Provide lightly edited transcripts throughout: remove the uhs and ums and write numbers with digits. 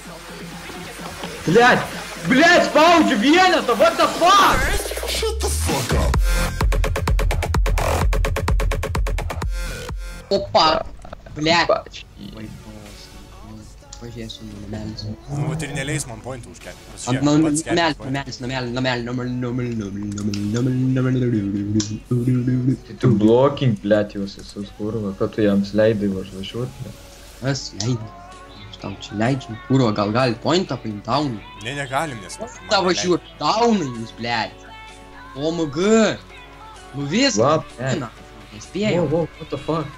Блядь, spaudžiu vienetą, what the fuck? Shut the fuck up. Opa, блядь. Pažiūrėsiu, namelis. Nu, tai ir neleis man pointų užkelti. Namelis. Tai tu blokink, blėt, jūs visus kurva, kad tu jiems leidai važiuoti, blėt. Kas leidai? Aš tau čia leidžiu. Kurva, gal gali pointą paimti daunai? Ne, negalim, nes... Ta važiuot daunai jūs, blėt. OMG. Nu viskas. Nespėjau. Wow, what the fuck?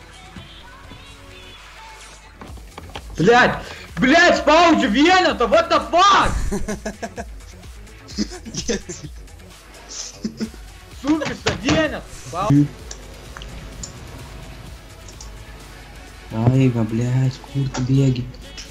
Блядь, spaudžiu vienetą, what the fuck? Sukista vienetą. Aiga, blėt, kur tu bėgi?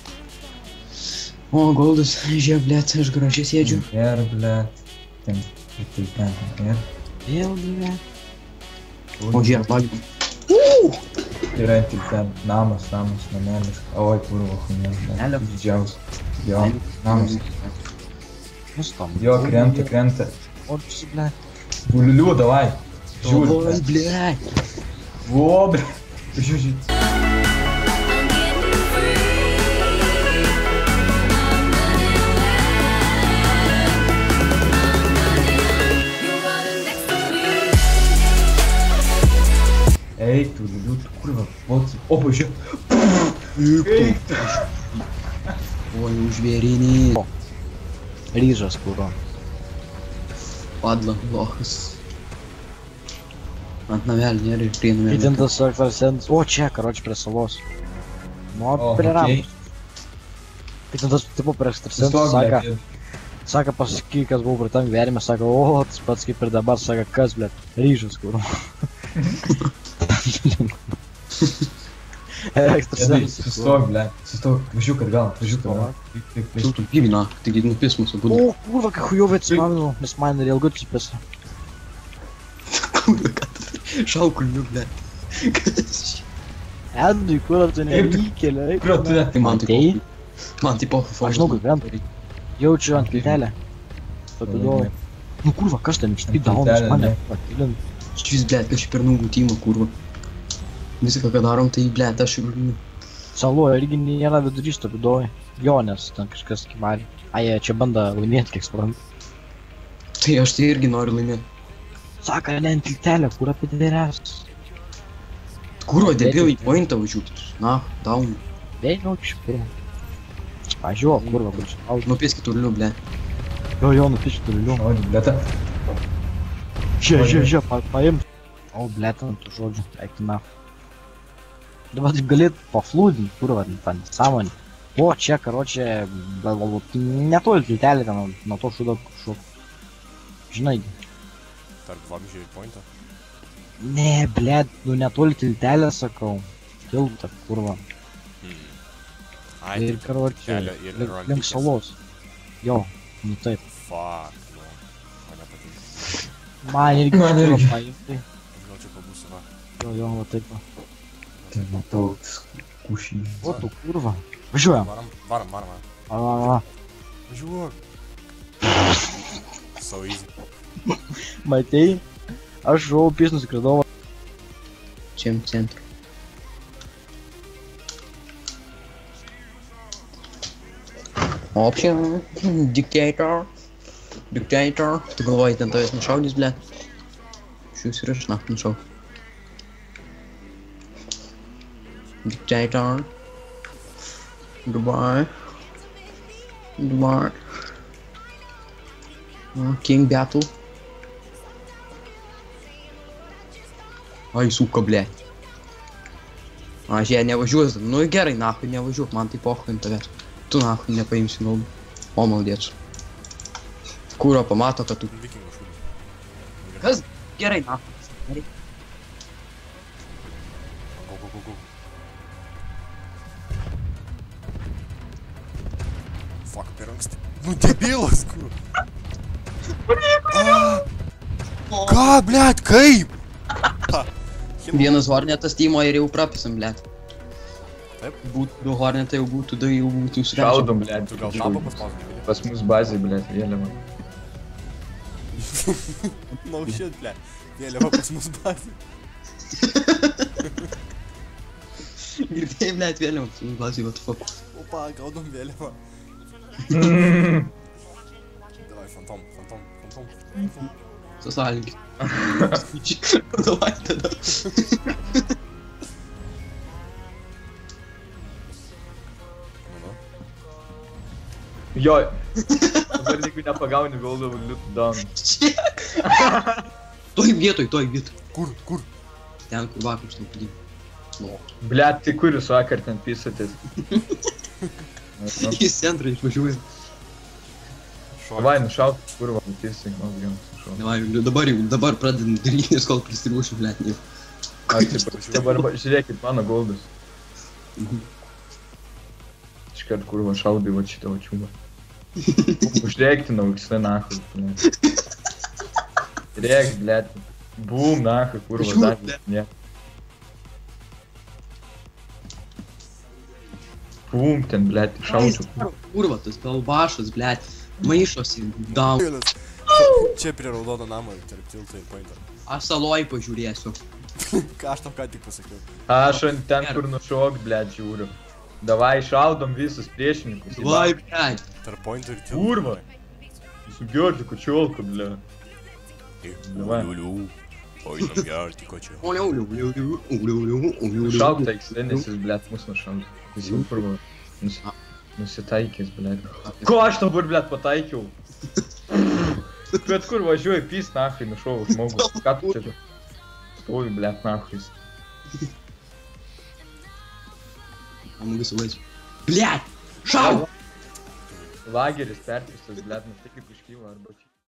O, Goldas, žiūrėk, blėt, aš gražiai sėdžiu. Ir, blėt. Ten, ir. Vėl, blėt. O, žiūrėk, valgym. Yra tik ten namas, namelis. Oi, kurva, хуйня, blėt. Didžiausias. Jo, namas. Jo, krenta. O, tu, blėt. Buliuliu, davai. Žiūri, Oi, blėt. Vo, blėt. Žiūri. Eik, tu liuliu, tu kurva, balsai. O, pažiūrėk. Eik, tu. Oi, užvėrinį. Ryžas, kuro. Padla, lochas. Ant namelį nėra ir prie namelį. Įtintas ekstrasens. O, čia, karoči, prie salos. Nu, prie ramus. Įtintas, tipo, prie ekstrasens, saka, pasaky, kas buvo prie tam gyvenime, sako, o, tas pats kaip ir dabar, saka, kas, blėt, ryžas, kuro. Ekstrasens. Sustok, blėt, sustok, važiuok atgal, važiuok atgal. Tu tu gyvina, taigi nupis mūsų būdų. O, kurva, kai hujovai atsimenu, nes man ir ilgai atsipisa. Kurva, ką tu šaukulniu, blėt. Endui, kurva, tu nevykėlė, eik. Kurva, tu ne. Man tai pohu Aš žinau, kaip krenta. Jaučiu ant plytelę. Papidovai. Nu, kurva, kas ten išpyk daunas mane patilint. Šis, blėt, aš per nugų tymą, kurva. Viską, ką darom, tai, blėt, aš ir... Saloje irgi nėra vidurys to pidovai. Jo, nes ten kažkas kimarė. Ai, jie čia banda laimėti, kiek suprantu. Tai aš tai irgi noriu laimėti. Saka, ne ant plytelę, kur apie didelės. Kurva, debil į pointą važiuoti. Na, daun. Vėliau čia, kurva. Važiuok, kurva, kur čia. Nupėski tuliu, blėt. Jo, nupišk turiliu. O, blėta. Žiūrėk, paim. O, blėta, tų žodžių, eik tu naf. Dabar taip galėt paflūdint, kurva, ten sąmonį. O, čia, karočią, galbūt, netoli plytelį ten, nuo to šūdo kažkok. Žinai. Tarp vamzdžio ir pointą. Ne, blėt, nu netoli tiltelę, sakau. Tiltą, kurva. Ai, Ir, karočią, link salos. Jo, nu taip. Fuck, nu. Man nepatinka. Man irgi kurva paimti. Aš gal čia pabūsiu, va. Jo, va taip va. Tai matau, kušį. O tu, kurva. Važiuojam. Varam. Va. Važiuok. So easy. Matei? Aš žuvau pys nusikridau. Čia centru. Option, dictator. Tu galvoji, ten tavęs nušaudys, blėt? Šius ir aš naktį nušau. Dictator. Dubai. King battle. Ai, suka, blėt. A, žiūrė, nevažiuos. Nu gerai, nahui, nevažiuok, man tai pohui ant tavęs. Tu nahui nepaimsi galbūt. O, maldėčiau. Kūro pamato, kad tu... Vikingų šūdų. Kas? Gerai, nahui. Go. Fuck, per anksti. Nu, debilas, kur. Ką, blėt, kaip? Vienas varnetas Timo ir jau prapisam, blėt. Taip? Būtų hornetai, jau būtų, da jau būtų suvežę. Šaudom, blėt. Tu gal štabą paspausdini, gali? Pas mus bazė, blėt, vėliava. No shit, ble. Vėliava pas mus bazė. Girdėjai, blėt, vėliau, bazai, what the fuck. Opa, gaudom vėliavą. Davai, fantom. Sasalinkit. Davai tada. Jo. Dabar jeigu nepagauni, gaudavau liutų down. Čiek. Toj vietoj. Kur? Ten, kur vakarus nepadėjau. No. Blėt, tai kur jūs vakar ten pisatės? Į centrą išvažiuoju. Davai, nušauk, kurva, pisai, man jums nušauk. Davai, dabar pradedam daryti, nes kol prisiruošiu, blėt, jau. Dabar žiūrėkit mano goldus. Iškart kurva šaudai va šitą va čiūbą. Užrėktinau, visai nahui, blėt. Rėk, blėt. Bum, nahui, kurva, dar ne. Bum, ten, blėt, šaudžiu. Kurva, tas galbašas, blėt. Maišosi, down. Čia prie raudono namo, tarp tilto ir pointo. Aš saloj pažiūrėsiu. Ką aš tam ką tik pasakiau? Aš ant ten, kur nušok, blėt, žiūriu. Davai, šaudom visus priešininkus. Vai, blėt. Tarp pointo ir tilto. Kurva. Su Georgiku čiolku, blėt. Давай. Pointam gerti, ko čia. Šauk tą X-Lenis, jis, blėt, mus nušauk. Jis jau kurva. Nusitaikęs, blėt. Ko aš dabar, blėt, pataikiau? Bet kur važiuoju, pys nahui, nušau žmogus. Ką tu čia? Stovi, blėt, nahui. Amogus vaizdu. Blėt! Šau! Lageris perpistas, blėt, nes tai kaip iškyla arba čia.